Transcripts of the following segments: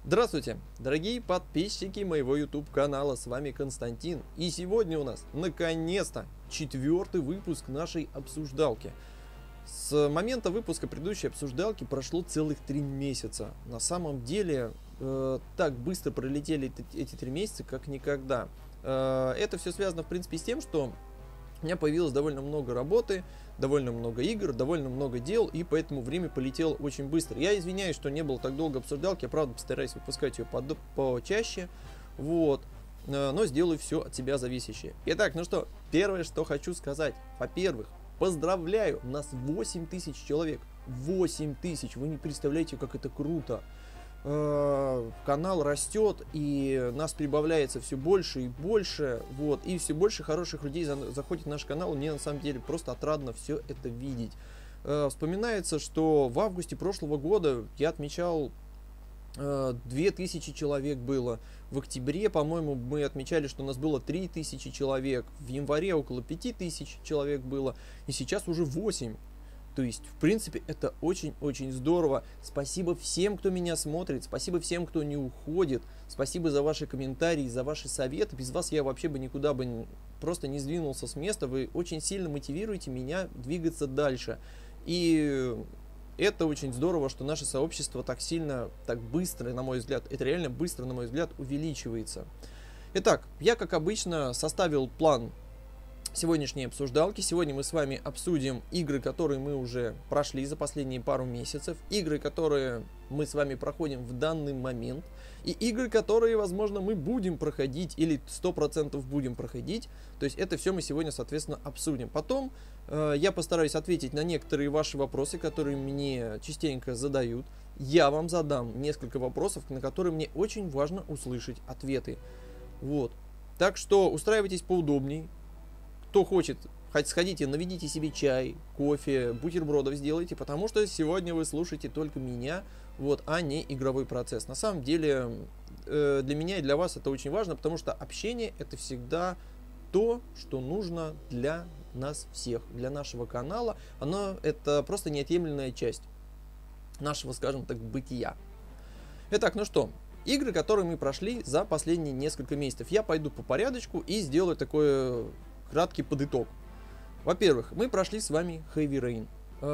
Здравствуйте, дорогие подписчики моего YouTube канала, с вами Константин. И сегодня у нас, наконец-то, 4-й выпуск нашей обсуждалки. С момента выпуска предыдущей обсуждалки прошло целых 3 месяца. На самом деле, так быстро пролетели эти 3 месяца, как никогда. Это все связано, в принципе, с тем, что у меня появилось довольно много работы, довольно много игр, довольно много дел, и поэтому время полетело очень быстро. Я извиняюсь, что не было так долго обсуждалки, я правда постараюсь выпускать ее почаще, вот, но сделаю все от себя зависящее. Итак, ну что, первое, что хочу сказать. Во-первых, поздравляю, нас 8000 человек. 8000, вы не представляете, как это круто. Канал растет, и нас прибавляется все больше и больше, вот, и все больше хороших людей заходит в наш канал. Мне на самом деле просто отрадно все это видеть. Вспоминается, что в августе прошлого года я отмечал 2000 человек было. В октябре, по-моему, мы отмечали, что у нас было 3000 человек. В январе около 5000 человек было. И сейчас уже 8. То есть, в принципе, это очень-очень здорово. Спасибо всем, кто меня смотрит. Спасибо всем, кто не уходит. Спасибо за ваши комментарии, за ваши советы. Без вас я вообще бы никуда бы просто не сдвинулся с места. Вы очень сильно мотивируете меня двигаться дальше. И это очень здорово, что наше сообщество так сильно, так быстро, на мой взгляд, это реально быстро, на мой взгляд, увеличивается. Итак, я, как обычно, составил план сегодняшней обсуждалки. Сегодня мы с вами обсудим игры, которые мы уже прошли за последние пару месяцев, игры, которые мы с вами проходим в данный момент, и игры, которые, возможно, мы будем проходить или 100% будем проходить. То есть это все мы сегодня, соответственно, обсудим. Потом я постараюсь ответить на некоторые ваши вопросы, которые мне частенько задают. Я вам задам несколько вопросов, на которые мне очень важно услышать ответы. Вот. Так что устраивайтесь поудобней. Кто хочет, хоть сходите, наведите себе чай, кофе, бутербродов сделайте, потому что сегодня вы слушаете только меня, вот, а не игровой процесс. На самом деле, для меня и для вас это очень важно, потому что общение это всегда то, что нужно для нас всех, для нашего канала. Оно это просто неотъемлемая часть нашего, скажем так, бытия. Итак, ну что, игры, которые мы прошли за последние несколько месяцев. Я пойду по порядочку и сделаю такое краткий подыток. Во-первых, мы прошли с вами Heavy Rain.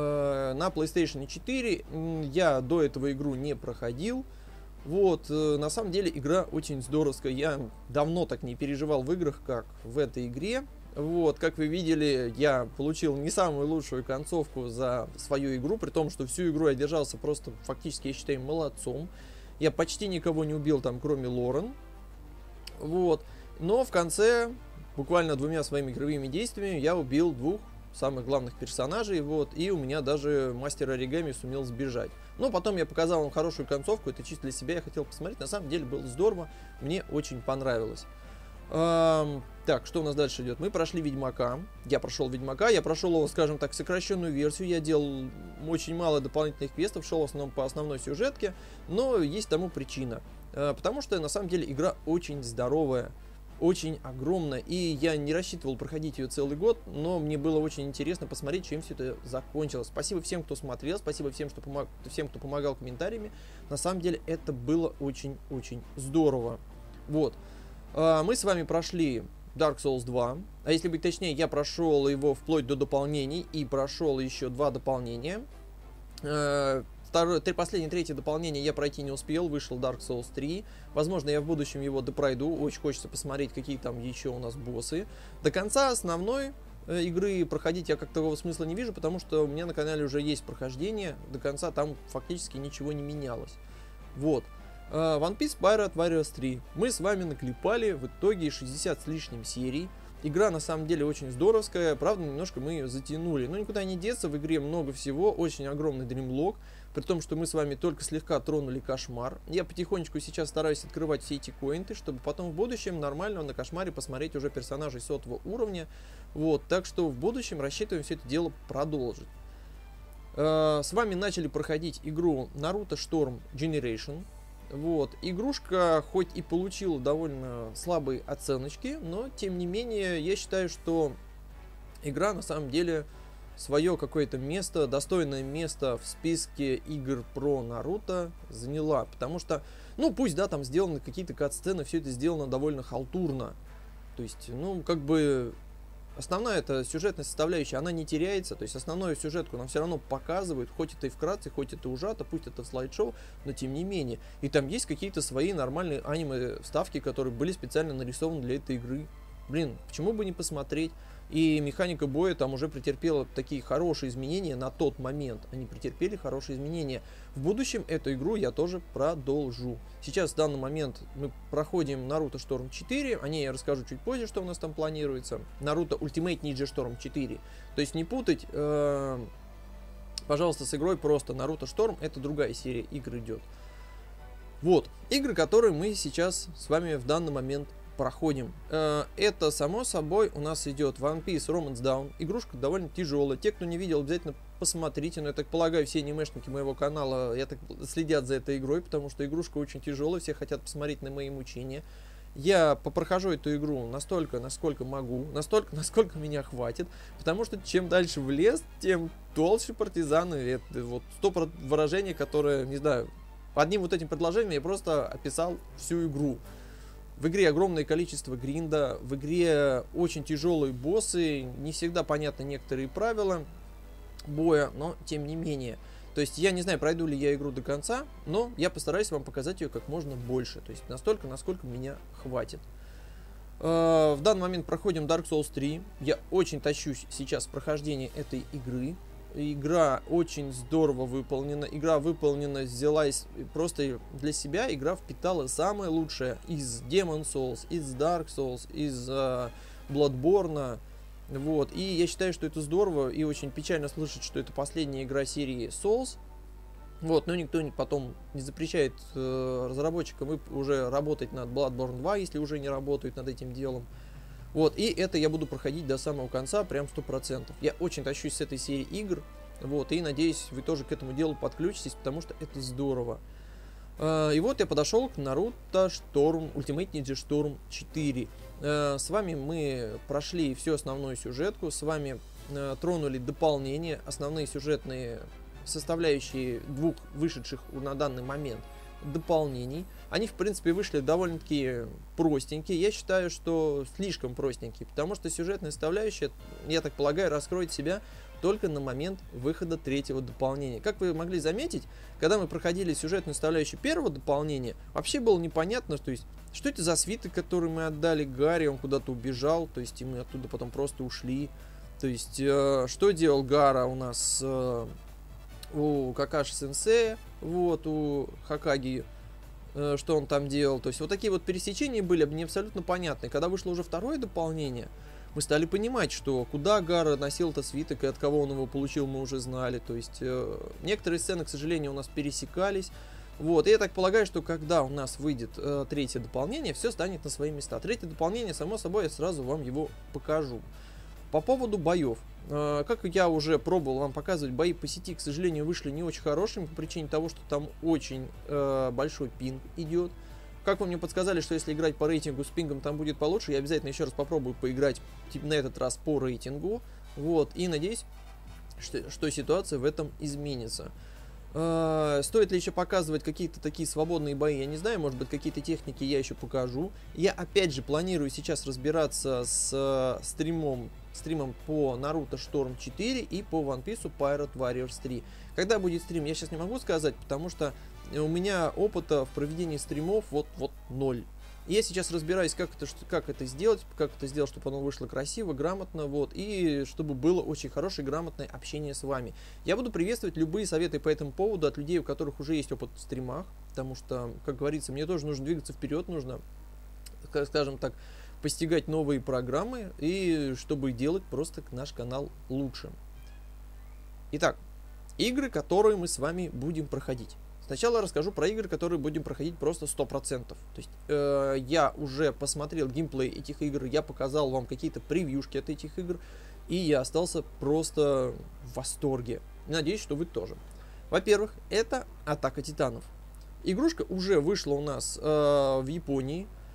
На PlayStation 4 я до этого игру не проходил. Вот, на самом деле игра очень здоровская. Я давно так не переживал в играх, как в этой игре. Вот, как вы видели, я получил не самую лучшую концовку за свою игру, при том, что всю игру я держался просто фактически, я считаю, молодцом. Я почти никого не убил там, кроме Лорен. Вот, но в конце буквально 2 своими игровыми действиями я убил 2 самых главных персонажей, вот, и у меня даже мастер оригами сумел сбежать. Но потом я показал вам хорошую концовку, это чисто для себя, я хотел посмотреть, на самом деле было здорово, мне очень понравилось. Так, что у нас дальше идет? Мы прошли Ведьмака, я прошел Ведьмака, я прошел его, скажем так, сокращенную версию, я делал очень мало дополнительных квестов, шел в основном по основной сюжетке, но есть тому причина, потому что на самом деле игра очень здоровая, очень огромная, и я не рассчитывал проходить ее целый год, но мне было очень интересно посмотреть, чем все это закончилось. Спасибо всем, кто смотрел, спасибо всем, кто помогал комментариями. На самом деле это было очень-очень здорово. Вот. Мы с вами прошли Dark Souls 2, а если быть точнее, я прошел его вплоть до дополнений и прошел еще 2 дополнения. Третье дополнение я пройти не успел, вышел Dark Souls 3. Возможно, я в будущем его допройду. Очень хочется посмотреть, какие там еще у нас боссы. До конца основной игры проходить я как такового смысла не вижу, потому что у меня на канале уже есть прохождение. До конца там фактически ничего не менялось. Вот. One Piece Pirate Warriors 3. Мы с вами наклепали в итоге 60 с лишним серий. Игра на самом деле очень здоровская, правда, немножко мы ее затянули. Но никуда не деться, в игре много всего, очень огромный дримлог. При том, что мы с вами только слегка тронули кошмар. Я потихонечку сейчас стараюсь открывать все эти коинты, чтобы потом в будущем нормально на кошмаре посмотреть уже персонажей 100-го уровня. Вот, так что в будущем рассчитываем все это дело продолжить. С вами начали проходить игру Naruto Storm Generation. Вот, игрушка хоть и получила довольно слабые оценочки, но тем не менее я считаю, что игра на самом деле свое какое-то место, достойное место в списке игр про Наруто заняла. Потому что, ну пусть, да, там сделаны какие-то кат-сцены, все это сделано довольно халтурно. То есть, ну, как бы, основная эта сюжетная составляющая, она не теряется. То есть, основную сюжетку нам все равно показывают, хоть это и вкратце, хоть это ужато, пусть это в слайд-шоу, но тем не менее. И там есть какие-то свои нормальные аниме-вставки, которые были специально нарисованы для этой игры. Блин, почему бы не посмотреть? И механика боя там уже претерпела такие хорошие изменения на тот момент. Они претерпели хорошие изменения. В будущем эту игру я тоже продолжу. Сейчас в данный момент мы проходим Naruto Storm 4. О ней я расскажу чуть позже, что у нас там планируется. Naruto Ultimate Ninja Storm 4. То есть не путать, пожалуйста, с игрой просто Naruto Storm. Это другая серия игр идет. Вот, игры, которые мы сейчас с вами в данный момент проходим. Это, само собой, у нас идет One Piece Romance Down. Игрушка довольно тяжелая. Те, кто не видел, обязательно посмотрите. Но я так полагаю, все анимешники моего канала следят за этой игрой, потому что игрушка очень тяжелая. Все хотят посмотреть на мои мучения. Я попрохожу эту игру настолько, насколько могу, настолько, насколько меня хватит. Потому что чем дальше в лес, тем толще партизаны. Это вот 100 выражений, которые, не знаю, одним вот этим предложением я просто описал всю игру. В игре огромное количество гринда, в игре очень тяжелые боссы, не всегда понятны некоторые правила боя, но тем не менее. То есть я не знаю, пройду ли я игру до конца, но я постараюсь вам показать ее как можно больше, то есть настолько, насколько меня хватит. В данный момент проходим Dark Souls 3, я очень тащусь сейчас в прохождении этой игры. Игра очень здорово выполнена. Игра выполнена, взялась просто для себя. Игра впитала самое лучшее из Demon Souls, из Dark Souls, из Bloodborne. Вот. И я считаю, что это здорово. И очень печально слышать, что это последняя игра серии Souls. Вот. Но никто потом не запрещает разработчикам уже работать над Bloodborne 2, если уже не работают над этим делом. Вот, и это я буду проходить до самого конца, прям 100%. Я очень тащусь с этой серии игр, вот, и надеюсь, вы тоже к этому делу подключитесь, потому что это здорово. И вот я подошел к Naruto Storm, Ultimate Ninja Storm 4. С вами мы прошли всю основную сюжетку, с вами тронули дополнения, основные сюжетные составляющие двух вышедших на данный момент дополнений. Они, в принципе, вышли довольно-таки простенькие. Я считаю, что слишком простенькие, потому что сюжетная составляющая, я так полагаю, раскроет себя только на момент выхода третьего дополнения. Как вы могли заметить, когда мы проходили сюжетную составляющую первого дополнения, вообще было непонятно, то есть, что это за свиток, который мы отдали Гарри, он куда-то убежал, то есть, и мы оттуда потом просто ушли. То есть, что делал Гара у нас у Какаши-сенсея, вот, у Хокаги, что он там делал. То есть вот такие вот пересечения были мне абсолютно понятны. Когда вышло уже второе дополнение, мы стали понимать, что куда Гара носил этот свиток и от кого он его получил, мы уже знали. То есть некоторые сцены, к сожалению, у нас пересекались. Вот, и я так полагаю, что когда у нас выйдет третье дополнение, все станет на свои места. Третье дополнение, само собой, я сразу вам его покажу. По поводу боев. Как я уже пробовал вам показывать, бои по сети, к сожалению, вышли не очень хорошими по причине того, что там очень большой пинг идет. Как вы мне подсказали, что если играть по рейтингу с пингом, там будет получше, я обязательно еще раз попробую поиграть на этот раз по рейтингу. Вот, и надеюсь, что ситуация в этом изменится. Стоит ли еще показывать какие-то такие свободные бои, я не знаю, может быть, какие-то техники я еще покажу. Я опять же планирую сейчас разбираться с стримом по Naruto Storm 4 и по One Piece Pirate Warriors 3. Когда будет стрим, я сейчас не могу сказать, потому что у меня опыта в проведении стримов вот 0. Я сейчас разбираюсь, как это сделать, чтобы оно вышло красиво, грамотно, вот, и чтобы было очень хорошее, грамотное общение с вами. Я буду приветствовать любые советы по этому поводу от людей, у которых уже есть опыт в стримах, потому что, как говорится, мне тоже нужно двигаться вперед, нужно, скажем так, постигать новые программы, и чтобы делать просто наш канал лучше. Итак, игры, которые мы с вами будем проходить. Сначала расскажу про игры, которые будем проходить просто 100%. То есть я уже посмотрел геймплей этих игр, я показал вам какие-то превьюшки от этих игр, и я остался просто в восторге. Надеюсь, что вы тоже. Во-первых, это Атака Титанов. Игрушка уже вышла у нас в Японии,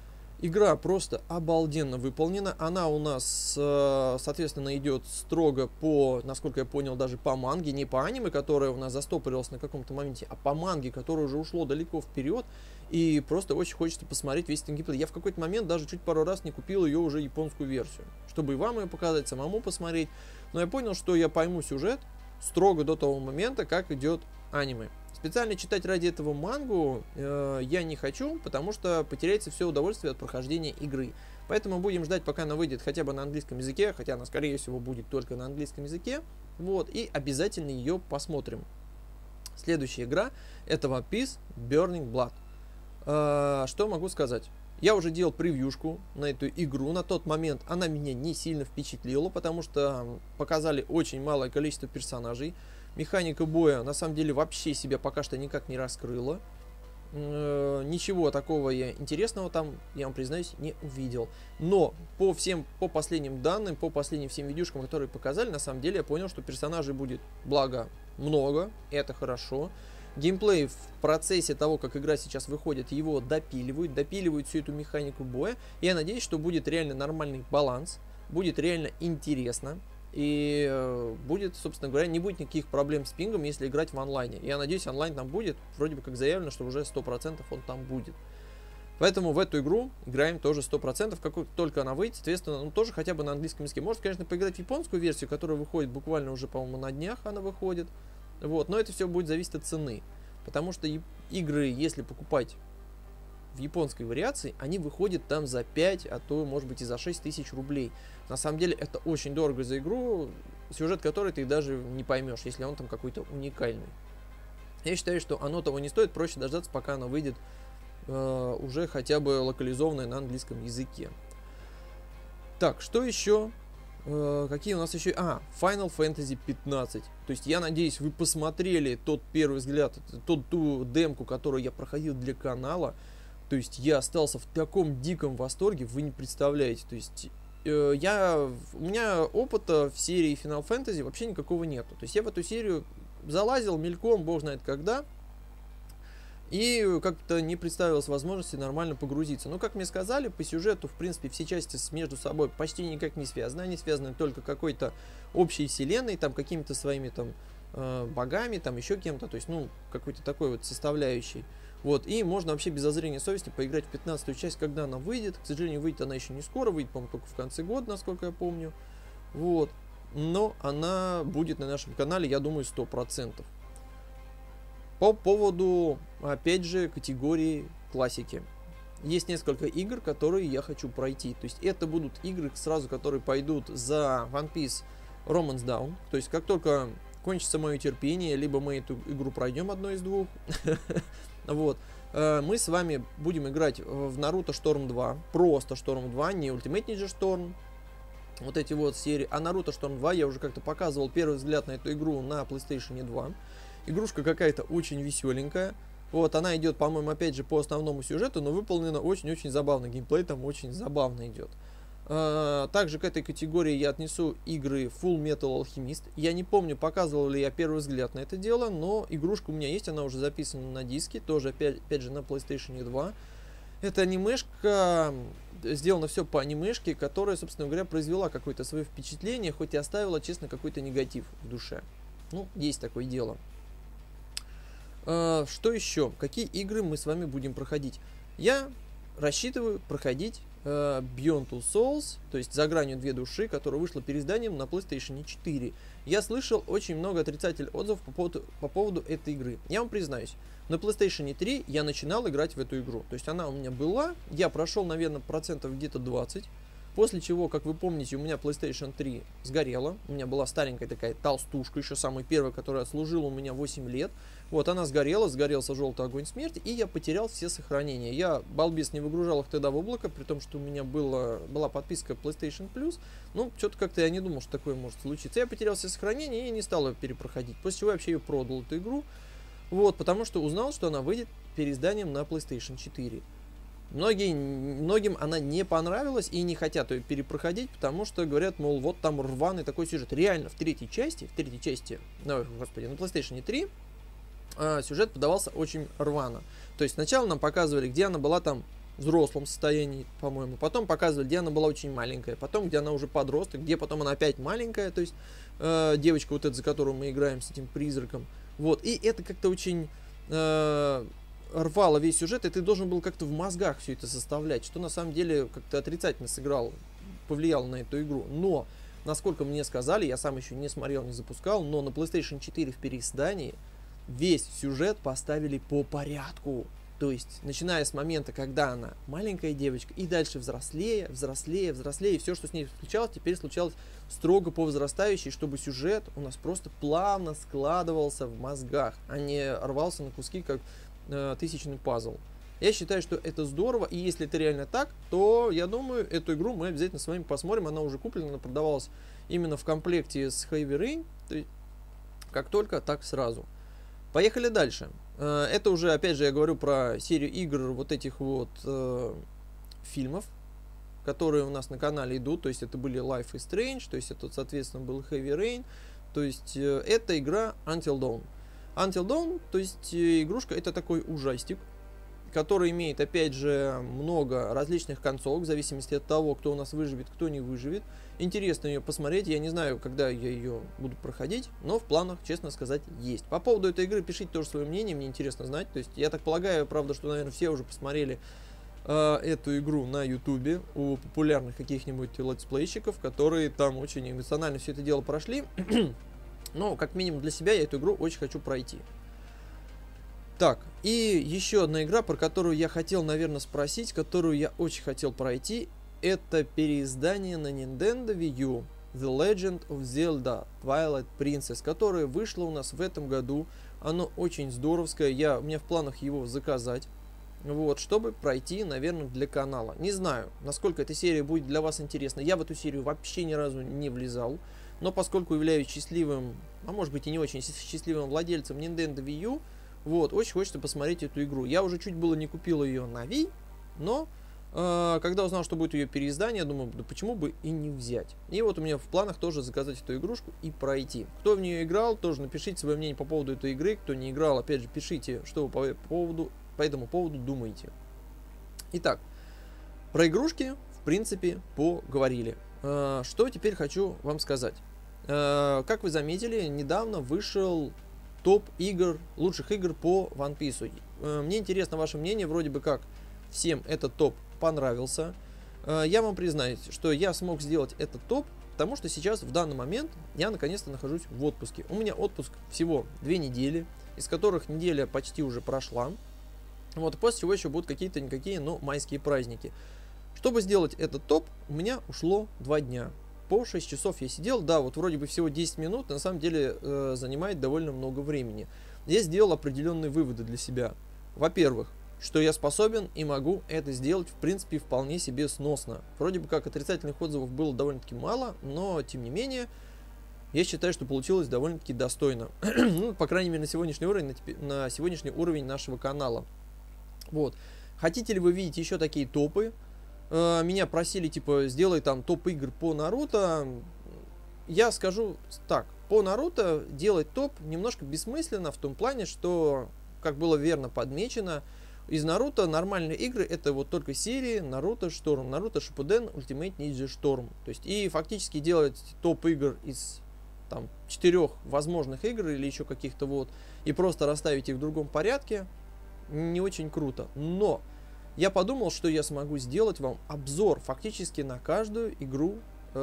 Игра просто обалденно выполнена. Она у нас, соответственно, идет строго по, насколько я понял, даже по манге, не по аниме, которое у нас застопорилось на каком-то моменте, а по манге, которое уже ушло далеко вперед. И просто очень хочется посмотреть весь этот геймплей. Я в какой-то момент даже чуть пару раз не купил ее уже японскую версию, чтобы и вам ее показать, самому посмотреть. Но я понял, что я пойму сюжет строго до того момента, как идет аниме. Специально читать ради этого мангу я не хочу, потому что потеряется все удовольствие от прохождения игры. Поэтому будем ждать, пока она выйдет хотя бы на английском языке, хотя она, скорее всего, будет только на английском языке. Вот, и обязательно ее посмотрим. Следующая игра — это One Piece Burning Blood. Что могу сказать? Я уже делал превьюшку на эту игру. На тот момент она меня не сильно впечатлила, потому что показали очень малое количество персонажей. Механика боя на самом деле вообще себя пока что никак не раскрыла. Ничего такого я интересного там, я вам признаюсь, не увидел. Но по последним данным, по последним всем видюшкам, которые показали, на самом деле я понял, что персонажей будет, благо, много. Это хорошо. Геймплей в процессе того, как игра сейчас выходит, его допиливают всю эту механику боя. Я надеюсь, что будет реально нормальный баланс, будет реально интересно. И будет, собственно говоря, не будет никаких проблем с пингом, если играть в онлайне. Я надеюсь, онлайн там будет. Вроде бы как заявлено, что уже 100% он там будет. Поэтому в эту игру играем тоже 100%. Как только она выйдет, соответственно, ну, тоже хотя бы на английском языке. Может, конечно, поиграть в японскую версию, которая выходит буквально уже, по-моему, на днях она выходит. Вот. Но это все будет зависеть от цены. Потому что игры, если покупать в японской вариации, они выходят там за 5, а то, может быть, и за 6 тысяч рублей. На самом деле, это очень дорого за игру, сюжет которой ты даже не поймешь, если он там какой-то уникальный. Я считаю, что оно того не стоит, проще дождаться, пока оно выйдет уже хотя бы локализованное на английском языке. Так, что еще? Какие у нас еще? Final Fantasy 15. То есть я надеюсь, вы посмотрели тот первый взгляд, ту демку, которую я проходил для канала. То есть я остался в таком диком восторге, вы не представляете. То есть у меня опыта в серии Final Fantasy вообще никакого нету. То есть я в эту серию залазил мельком, бог знает когда. И как-то не представилось возможности нормально погрузиться. Но, как мне сказали, по сюжету, в принципе, все части между собой почти никак не связаны. Они связаны только какой-то общей вселенной, там, какими-то своими там богами, там, еще кем-то. То есть, ну, какой-то такой вот составляющей. Вот, и можно вообще без зазрения совести поиграть в 15-ю часть, когда она выйдет. К сожалению, выйдет она еще не скоро, выйдет, по-моему, только в конце года, насколько я помню. Вот, но она будет на нашем канале, я думаю, 100%. По поводу, опять же, категории классики. Есть несколько игр, которые я хочу пройти. То есть это будут игры сразу, которые пойдут за One Piece Romance Down. То есть как только кончится мое терпение, либо мы эту игру пройдем одной из двух. Вот. Мы с вами будем играть в Naruto Storm 2. Просто Storm 2, не Ultimate Ninja Storm. Вот эти вот серии. А Naruto Storm 2 я уже как-то показывал первый взгляд на эту игру на PlayStation 2. Игрушка какая-то очень веселенькая. Вот, она идет, по-моему, опять же по основному сюжету, но выполнена очень-очень забавно. Геймплей там очень забавно идет. Также к этой категории я отнесу игры Full Metal Alchemist. Я не помню, показывал ли я первый взгляд на это дело, но игрушка у меня есть, она уже записана на диске, тоже опять же на PlayStation 2. Это анимешка, сделано все по анимешке, которая, собственно говоря, произвела какое-то свое впечатление, хоть и оставила, честно, какой-то негатив в душе. Ну, есть такое дело. Что еще? Какие игры мы с вами будем проходить? Я рассчитываю проходить Beyond Two Souls, то есть За гранью две души, которая вышла переизданием на PlayStation 4. Я слышал очень много отрицательных отзывов по поводу этой игры. Я вам признаюсь, на PlayStation 3 я начинал играть в эту игру. То есть она у меня была, я прошел, наверное, процентов где-то 20. После чего, как вы помните, у меня PlayStation 3 сгорела. У меня была старенькая такая толстушка, еще самая первая, которая служила у меня 8 лет. Вот она сгорела, сгорелся желтый огонь смерти, и я потерял все сохранения. Я, балбес, не выгружал их тогда в облако, при том, что у меня была подписка PlayStation Plus. Ну, что-то как-то я не думал, что такое может случиться. Я потерял все сохранения и не стал ее перепроходить. После чего я вообще ее продал, эту игру. Вот, потому что узнал, что она выйдет переизданием на PlayStation 4. Многим она не понравилась и не хотят ее перепроходить, потому что говорят, мол, вот там рваный такой сюжет. Реально, в третьей части, ну, господи, на PlayStation 3 сюжет подавался очень рвано. То есть сначала нам показывали, где она была там взрослом состоянии, по-моему. Потом показывали, где она была очень маленькая. Потом, где она уже подросток, где потом она опять маленькая. То есть девочка вот эта, за которую мы играем с этим призраком. Вот. И это как-то очень рвало весь сюжет. И ты должен был как-то в мозгах все это составлять. Что на самом деле как-то отрицательно повлияло на эту игру. Но, насколько мне сказали, я сам еще не смотрел, не запускал, но на PlayStation 4 в переиздании весь сюжет поставили по порядку. То есть, начиная с момента, когда она маленькая девочка, и дальше взрослее, взрослее, взрослее, и все, что с ней случалось, теперь случалось строго по возрастающей, чтобы сюжет у нас просто плавно складывался в мозгах, а не рвался на куски, как тысячный пазл. Я считаю, что это здорово, и если это реально так, то, я думаю, эту игру мы обязательно с вами посмотрим. Она уже куплена, она продавалась именно в комплекте с Heavy Rain, то есть, как только, так сразу. Поехали дальше. Это уже, опять же, я говорю про серию игр вот этих вот фильмов, которые у нас на канале идут. То есть это были Life is Strange, то есть это, соответственно, был Heavy Rain. То есть это игра Until Dawn. Until Dawn, то есть игрушка, это такой ужастик, который имеет, опять же, много различных концовок, в зависимости от того, кто у нас выживет, кто не выживет. Интересно ее посмотреть, я не знаю, когда я ее буду проходить, но в планах, честно сказать, есть. По поводу этой игры пишите тоже свое мнение, мне интересно знать. То есть, я так полагаю, правда, что, наверное, все уже посмотрели эту игру на ютубе у популярных каких-нибудь летсплейщиков, которые там очень эмоционально все это дело прошли. Но, как минимум, для себя я эту игру очень хочу пройти. Так, и еще одна игра, про которую я хотел, наверное, спросить, которую я очень хотел пройти, это переиздание на Nintendo Wii U The Legend of Zelda Twilight Princess, которое вышло у нас в этом году. Оно очень здоровское, у меня в планах его заказать, вот, чтобы пройти, наверное, для канала. Не знаю, насколько эта серия будет для вас интересна. Я в эту серию вообще ни разу не влезал, но поскольку являюсь счастливым, а может быть и не очень счастливым владельцем Nintendo Wii U, вот, очень хочется посмотреть эту игру. Я уже чуть было не купил ее на Wii, но когда узнал, что будет ее переиздание, я думаю, да почему бы и не взять. И вот у меня в планах тоже заказать эту игрушку и пройти. Кто в нее играл, тоже напишите свое мнение по поводу этой игры. Кто не играл, опять же, пишите, что вы по этому поводу думаете. Итак, про игрушки, в принципе, поговорили. Что теперь хочу вам сказать. Как вы заметили, недавно вышел топ игр, лучших игр по One Piece. Мне интересно ваше мнение, вроде бы как всем этот топ понравился. Я вам признаюсь, что я смог сделать этот топ, потому что сейчас, в данный момент, я наконец-то нахожусь в отпуске. У меня отпуск всего 2 недели, из которых неделя почти уже прошла. Вот, после чего еще будут какие-то никакие, но майские праздники. Чтобы сделать этот топ, у меня ушло 2 дня. По 6 часов я сидел, да, вот вроде бы всего 10 минут, на самом деле занимает довольно много времени. Я сделал определенные выводы для себя. Во-первых, что я способен и могу это сделать, в принципе, вполне себе сносно. Вроде бы как отрицательных отзывов было довольно-таки мало, но, тем не менее, я считаю, что получилось довольно-таки достойно. Ну, по крайней мере, на сегодняшний уровень нашего канала. Вот. Хотите ли вы видеть еще такие топы? Меня просили, типа, сделай там топ игр по Наруто. Я скажу так, по Наруто делать топ немножко бессмысленно в том плане, что, как было верно подмечено, из Наруто нормальные игры это вот только серии Наруто Шторм, Наруто Шипуден, Ультимейт Ниндзя Шторм. То есть и фактически делать топ игр из там 4 возможных игр или еще каких-то вот, и просто расставить их в другом порядке, не очень круто. Но я подумал, что я смогу сделать вам обзор фактически на каждую игру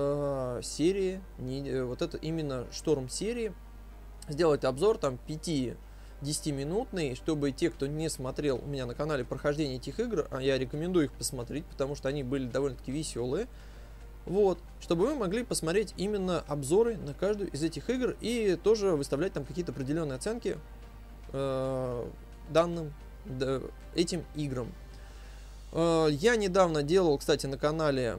серии, вот это именно Шторм серии, сделать обзор там 5-10-минутный, чтобы те, кто не смотрел у меня на канале прохождение этих игр, а я рекомендую их посмотреть, потому что они были довольно-таки веселые, вот, чтобы вы могли посмотреть именно обзоры на каждую из этих игр и тоже выставлять там какие-то определенные оценки этим играм. Я недавно делал, кстати, на канале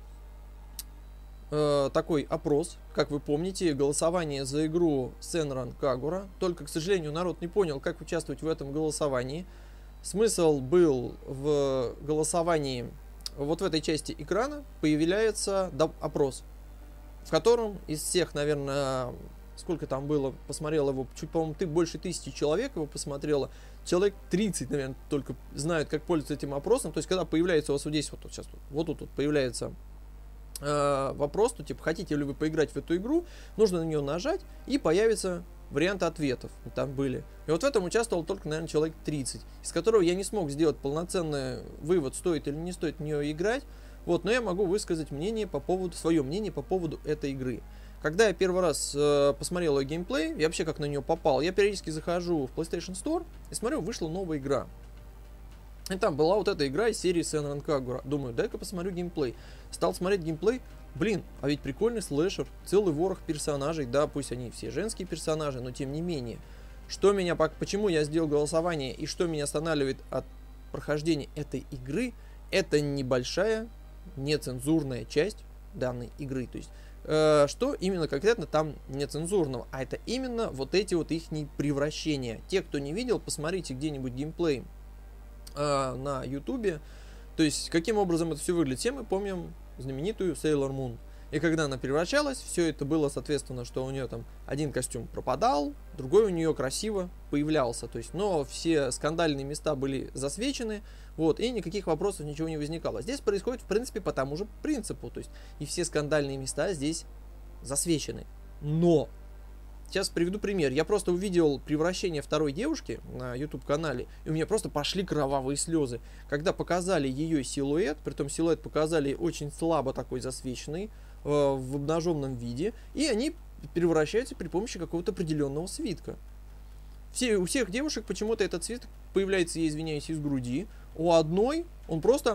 такой опрос, как вы помните, голосование за игру Senran Kagura. Только, к сожалению, народ не понял, как участвовать в этом голосовании. Смысл был в голосовании, вот в этой части экрана появляется опрос, в котором из всех, наверное, сколько там было, посмотрел его, чуть, по-моему, больше 1000 человек его посмотрело, человек 30, наверное, только знают, как пользоваться этим опросом. То есть, когда появляется у вас вот здесь, вот сейчас, вот тут появляется вопрос, то типа, хотите ли вы поиграть в эту игру, нужно на нее нажать, и появится варианты ответов, там были. И вот в этом участвовал только, наверное, человек 30, из которого я не смог сделать полноценный вывод, стоит или не стоит в нее играть. Вот, но я могу высказать свое мнение по поводу этой игры. Когда я первый раз посмотрел ее геймплей, я вообще как на нее попал, я периодически захожу в PlayStation Store и смотрю, вышла новая игра. И там была вот эта игра из серии Senran Kagura. Думаю, дай-ка посмотрю геймплей. Стал смотреть геймплей. Блин, а ведь прикольный слэшер. Целый ворох персонажей. Да, пусть они все женские персонажи, но тем не менее. Почему я сделал голосование и что меня останавливает от прохождения этой игры, это небольшая, нецензурная часть данной игры. То есть, что именно конкретно там нецензурного? А это именно вот эти вот их превращения. Те, кто не видел, посмотрите где-нибудь геймплей на ютубе. То есть, каким образом это все выглядит. Все мы помним знаменитую Sailor Moon. И когда она превращалась, все это было, соответственно, что у нее там один костюм пропадал, другой у нее красиво появлялся. То есть, но все скандальные места были засвечены, вот, и никаких вопросов, ничего не возникало. Здесь происходит, в принципе, по тому же принципу. То есть, и все скандальные места здесь засвечены. Но сейчас приведу пример. Я просто увидел превращение второй девушки на YouTube-канале, и у меня просто пошли кровавые слезы. Когда показали ее силуэт, притом силуэт показали очень слабо такой засвеченный, в обнаженном виде, и они превращаются при помощи какого-то определенного свитка. У всех девушек почему-то этот свиток появляется, я извиняюсь, из груди. У одной он просто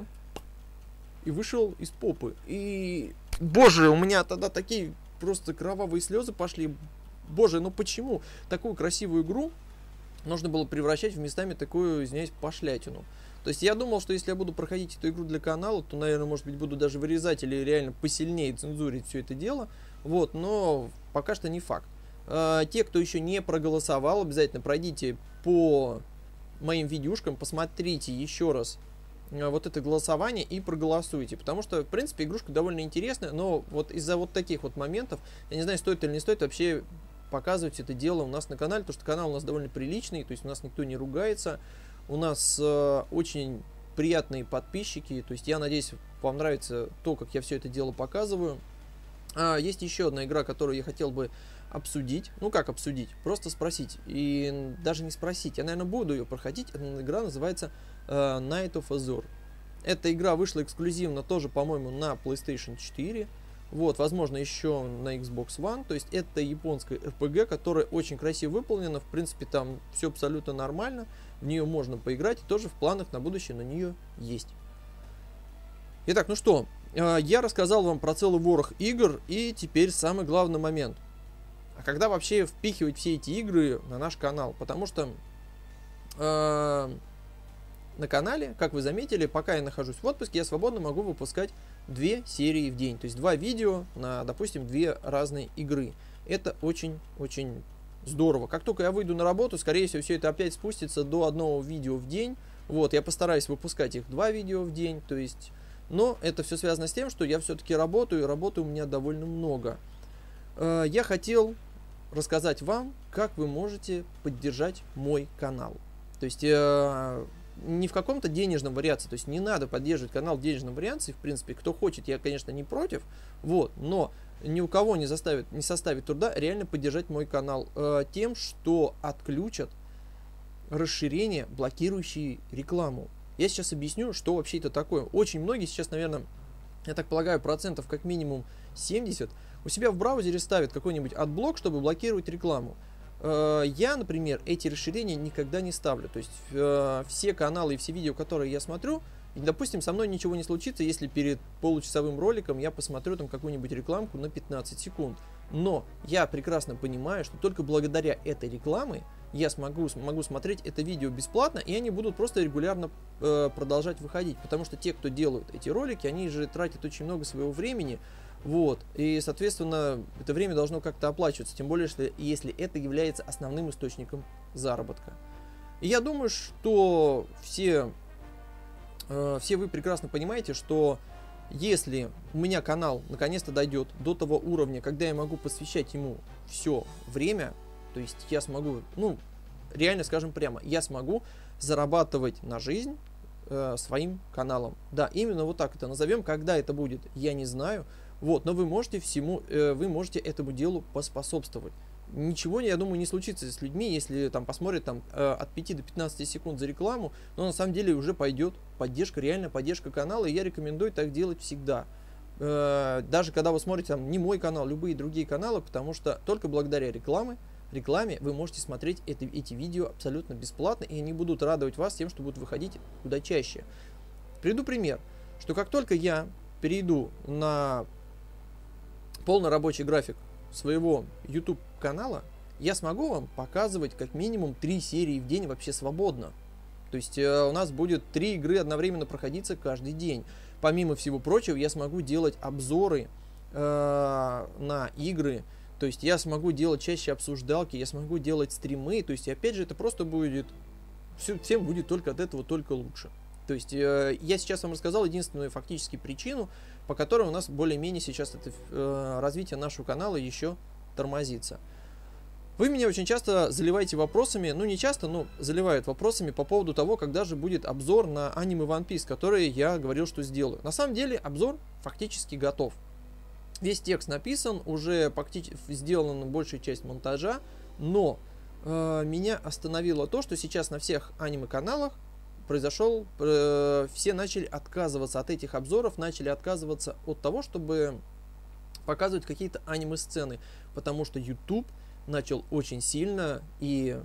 и вышел из попы. И, боже, у меня тогда такие просто кровавые слезы пошли. Боже, ну почему такую красивую игру нужно было превращать в местами такую, извиняюсь, пошлятину? То есть я думал, что если я буду проходить эту игру для канала, то, наверное, может быть, буду даже вырезать или реально посильнее цензурить все это дело. Вот, но пока что не факт. Те, кто еще не проголосовал, обязательно пройдите по моим видюшкам, посмотрите еще раз вот это голосование и проголосуйте. Потому что, в принципе, игрушка довольно интересная, но вот из-за вот таких вот моментов, я не знаю, стоит или не стоит вообще показывать это дело у нас на канале, потому что канал у нас довольно приличный, то есть у нас никто не ругается, у нас очень приятные подписчики, то есть я надеюсь, вам нравится то, как я все это дело показываю. Есть еще одна игра, которую я хотел бы обсудить. Ну как обсудить? Просто спросить. И даже не спросить, я, наверное, буду ее проходить. Эта игра называется Night of Azure. Эта игра вышла эксклюзивно тоже, по-моему, на PlayStation 4. Вот, возможно, еще на Xbox One. То есть это японская RPG, которая очень красиво выполнена. В принципе, там все абсолютно нормально. В нее можно поиграть. И тоже в планах на будущее на нее есть. Итак, ну что, я рассказал вам про целый ворох игр. И теперь самый главный момент. А когда вообще впихивать все эти игры на наш канал? Потому что на канале, как вы заметили, пока я нахожусь в отпуске, я свободно могу выпускать 2 серии в день. То есть 2 видео на, допустим, 2 разные игры. Это очень-очень здорово. Как только я выйду на работу, скорее всего, все это опять спустится до одного видео в день. Вот, я постараюсь выпускать их 2 видео в день. То есть, но это все связано с тем, что я все-таки работаю, и работы у меня довольно много. Я хотел рассказать вам, как вы можете поддержать мой канал. То есть не в каком-то денежном вариации, то есть не надо поддерживать канал в денежном вариации, в принципе, кто хочет, я, конечно, не против, вот, но ни у кого не составит труда реально поддержать мой канал тем, что отключат расширения, блокирующие рекламу. Я сейчас объясню, что вообще это такое. Очень многие сейчас, наверное, я так полагаю, процентов как минимум 70 у себя в браузере ставят какой-нибудь отблок, чтобы блокировать рекламу. Я, например, эти расширения никогда не ставлю. То есть все каналы и все видео, которые я смотрю, допустим, со мной ничего не случится, если перед получасовым роликом я посмотрю там какую-нибудь рекламку на 15 секунд. Но я прекрасно понимаю, что только благодаря этой рекламе я могу смотреть это видео бесплатно, и они будут просто регулярно продолжать выходить. Потому что те, кто делают эти ролики, они же тратят очень много своего времени. Вот, и, соответственно, это время должно как-то оплачиваться, тем более, что если это является основным источником заработка. И я думаю, что все вы прекрасно понимаете, что Если у меня канал наконец-то дойдет до того уровня, когда я могу посвящать ему все время, то есть я смогу, ну, реально скажем прямо, я смогу зарабатывать на жизнь своим каналом. Да, именно вот так это назовем. Когда это будет, я не знаю. Вот, но вы можете этому делу поспособствовать. Ничего, я думаю, не случится с людьми, если там посмотрят там от 5 до 15 секунд за рекламу, но на самом деле уже пойдет поддержка, реально поддержка канала, и я рекомендую так делать всегда. Даже когда вы смотрите там не мой канал, любые другие каналы, потому что только благодаря рекламе вы можете смотреть эти видео абсолютно бесплатно, и они будут радовать вас тем, что будут выходить куда чаще. Приведу пример, что как только я перейду на полный рабочий график своего YouTube канала, я смогу вам показывать как минимум 3 серии в день вообще свободно. То есть у нас будет 3 игры одновременно проходиться каждый день. Помимо всего прочего, я смогу делать обзоры на игры. То есть я смогу делать чаще обсуждалки, я смогу делать стримы. То есть опять же это просто будет, всем будет только от этого только лучше. То есть я сейчас вам рассказал единственную фактически причину, по которой у нас более-менее сейчас это развитие нашего канала еще тормозится. Вы меня очень часто заливаете вопросами, ну не часто, но заливают вопросами по поводу того, когда же будет обзор на аниме One Piece, который я говорил, что сделаю. На самом деле обзор фактически готов. Весь текст написан, уже сделана большая часть монтажа, но меня остановило то, что сейчас на всех аниме-каналах все начали отказываться от этих обзоров, начали отказываться от того, чтобы показывать какие-то аниме-сцены, потому что YouTube начал очень сильно и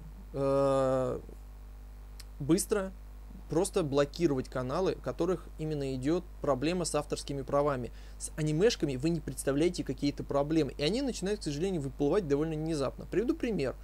быстро просто блокировать каналы, у которых именно идет проблема с авторскими правами. С анимешками вы не представляете какие-то проблемы, и они начинают, к сожалению, выплывать довольно внезапно. Приведу пример.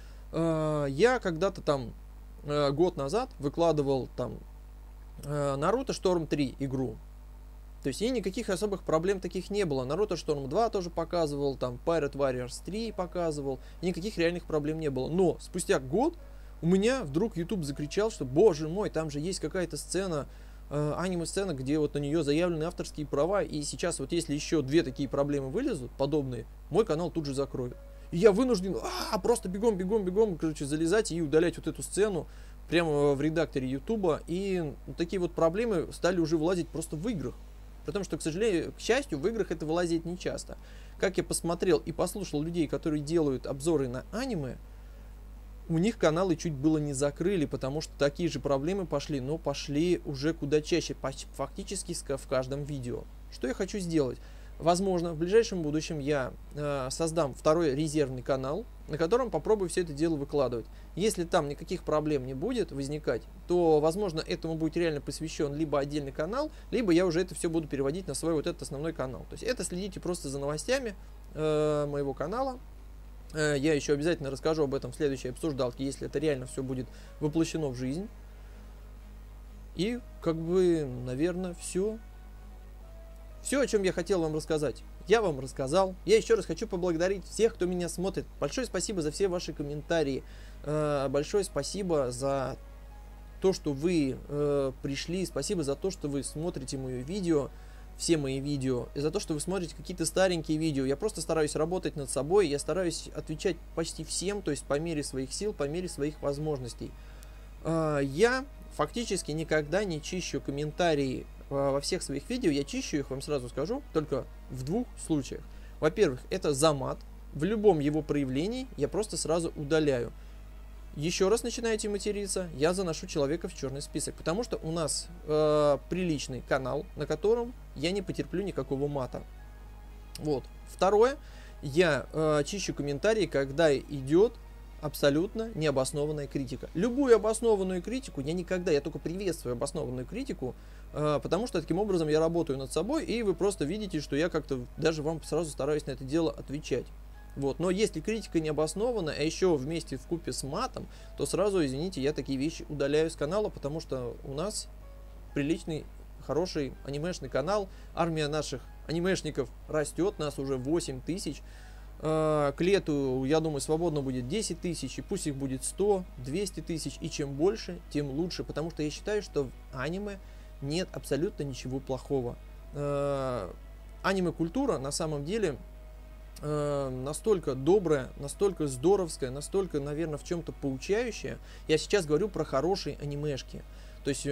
Я когда-то там год назад выкладывал там Naruto Storm 3 игру. То есть и никаких особых проблем таких не было. Naruto Storm 2 тоже показывал, там Pirate Warriors 3 показывал, и никаких реальных проблем не было. Но спустя год у меня вдруг YouTube закричал, что, боже мой, там же есть какая-то сцена, аниме-сцена, где вот на нее заявлены авторские права, и сейчас вот если еще 2 такие проблемы вылезут, подобные, мой канал тут же закроют. И я вынужден просто бегом, короче, залезать и удалять вот эту сцену прямо в редакторе YouTube, и такие вот проблемы стали уже вылазить просто в играх. Потому что, к сожалению, к счастью, в играх это вылазит не часто. Как я посмотрел и послушал людей, которые делают обзоры на аниме, у них каналы чуть было не закрыли, потому что такие же проблемы пошли, но пошли уже куда чаще, фактически в каждом видео. Что я хочу сделать? Возможно, в ближайшем будущем я создам второй резервный канал, на котором попробую все это дело выкладывать. Если там никаких проблем не будет возникать, то, возможно, этому будет реально посвящен либо отдельный канал, либо я уже это все буду переводить на свой вот этот основной канал. То есть это следите просто за новостями моего канала. Я еще обязательно расскажу об этом в следующей обсуждалке, если это реально все будет воплощено в жизнь. И, как бы, наверное, все. Все, о чем я хотел вам рассказать, я вам рассказал. Я еще раз хочу поблагодарить всех, кто меня смотрит. Большое спасибо за все ваши комментарии. Большое спасибо за то, что вы пришли. Спасибо за то, что вы смотрите мои видео. Все мои видео, и за то, что вы смотрите какие-то старенькие видео. Я просто стараюсь работать над собой, я стараюсь отвечать почти всем, то есть по мере своих сил, по мере своих возможностей. Я фактически никогда не чищу комментарии во всех своих видео, я чищу их, вам сразу скажу, только в 2 случаях. Во-первых, это за мат, в любом его проявлении я просто сразу удаляю. Еще раз начинаете материться, я заношу человека в черный список, потому что у нас приличный канал, на котором я не потерплю никакого мата. Вот. Второе, я чищу комментарии, когда идет абсолютно необоснованная критика. Любую обоснованную критику я только приветствую обоснованную критику, потому что таким образом я работаю над собой, и вы просто видите, что я как-то даже вам сразу стараюсь на это дело отвечать. Вот. Но если критика не обоснована, а еще вместе вкупе с матом, то сразу, извините, я такие вещи удаляю с канала, потому что у нас приличный, хороший анимешный канал, армия наших анимешников растет, нас уже 8 тысяч. К лету, я думаю, свободно будет 10 тысяч, и пусть их будет 100, 200 тысяч, и чем больше, тем лучше, потому что я считаю, что в аниме нет абсолютно ничего плохого. аниме-культура на самом деле настолько добрая, настолько здоровская, настолько, наверное, в чем-то поучающая. Я сейчас говорю про хорошие анимешки. То есть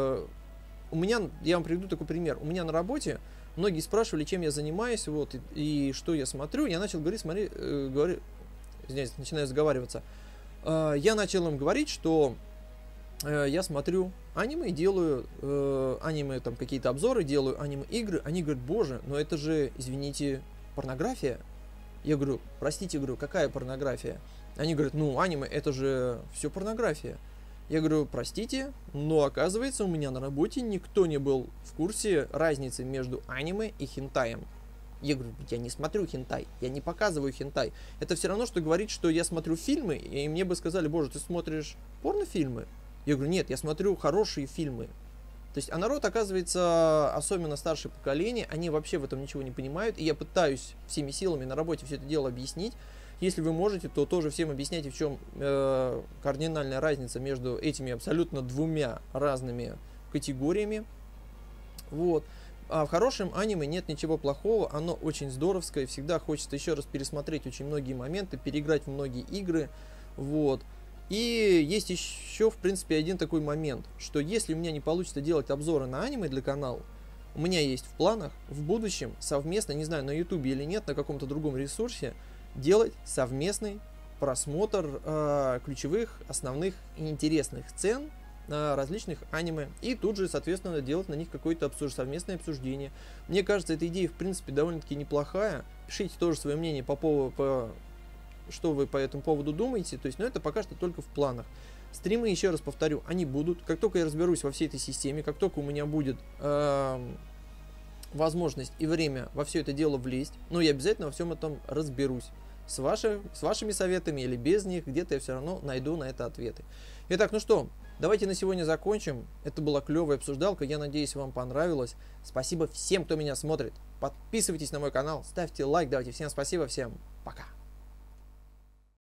у меня, я вам приведу такой пример. У меня на работе многие спрашивали, чем я занимаюсь, вот, и что я смотрю. Я начал говорить, извиняюсь, начинаю заговариваться. Я начал им говорить, что я смотрю аниме, делаю аниме, там какие-то обзоры, делаю аниме-игры. Они говорят, боже, но это же, извините, порнография. Я говорю, простите, говорю, какая порнография? Они говорят, ну, аниме, это же все порнография. Я говорю, простите, но оказывается, у меня на работе никто не был в курсе разницы между аниме и хентаем. Я говорю, я не смотрю хентай, я не показываю хентай. Это все равно, что говорить, что я смотрю фильмы, и мне бы сказали, боже, ты смотришь порнофильмы? Я говорю, нет, я смотрю хорошие фильмы. То есть, а народ, оказывается, особенно старшее поколение, они вообще в этом ничего не понимают, и я пытаюсь всеми силами на работе все это дело объяснить. Если вы можете, то тоже всем объясняйте, в чем кардинальная разница между этими абсолютно двумя разными категориями. Вот. А в хорошем аниме нет ничего плохого, оно очень здоровское, всегда хочется еще раз пересмотреть очень многие моменты, переиграть в многие игры. Вот. И есть еще, в принципе, один такой момент, что если у меня не получится делать обзоры на аниме для канала, у меня есть в планах в будущем совместно, не знаю, на ютубе или нет, на каком-то другом ресурсе, делать совместный просмотр ключевых, основных и интересных сцен различных аниме. И тут же, соответственно, делать на них какое-то совместное обсуждение. Мне кажется, эта идея, в принципе, довольно-таки неплохая. Пишите тоже свое мнение по поводу, что вы по этому поводу думаете. То есть, но это пока что только в планах. Стримы, еще раз повторю, они будут. Как только я разберусь во всей этой системе, как только у меня будет возможность и время во все это дело влезть, но я обязательно во всем этом разберусь. С вашими советами или без них, где-то я все равно найду на это ответы. Итак, ну что, давайте на сегодня закончим. Это была клевая обсуждалка, я надеюсь, вам понравилось. Спасибо всем, кто меня смотрит. Подписывайтесь на мой канал, ставьте лайк, давайте. Всем спасибо, всем пока.